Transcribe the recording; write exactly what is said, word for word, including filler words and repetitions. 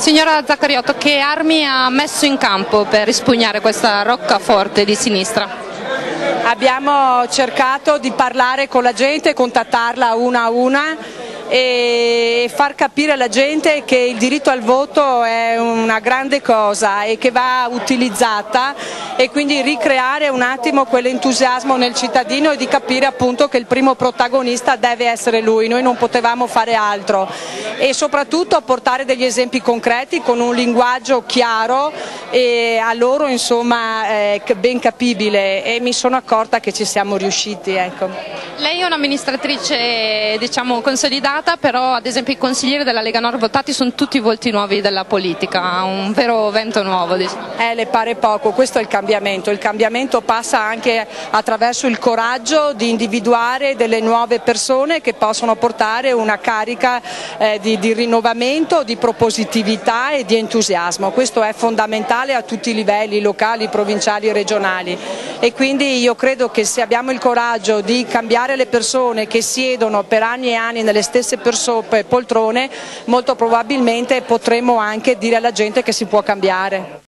Signora Zaccariotto, che armi ha messo in campo per espugnare questa roccaforte di sinistra? Abbiamo cercato di parlare con la gente, contattarla una a una e far capire alla gente che il diritto al voto è una grande cosa e che va utilizzata, e quindi ricreare un attimo quell'entusiasmo nel cittadino e di capire appunto che il primo protagonista deve essere lui, noi non potevamo fare altro, e soprattutto portare degli esempi concreti con un linguaggio chiaro e a loro insomma eh, ben capibile, e mi sono accorta che ci siamo riusciti. Ecco. Lei è un'amministratrice diciamo consolidata, però ad esempio i consiglieri della Lega Nord votati sono tutti volti nuovi della politica, un vero vento nuovo. Diciamo. Eh, le pare poco, questo è il cambiamento, il cambiamento passa anche attraverso il coraggio di individuare delle nuove persone che possono portare una carica eh, di, di rinnovamento, di propositività e di entusiasmo, questo è fondamentale a tutti i livelli, locali, provinciali e regionali, e quindi io credo che se abbiamo il coraggio di cambiare le persone che siedono per anni e anni nelle stesse poltrone, molto probabilmente potremo anche dire alla gente che si può cambiare.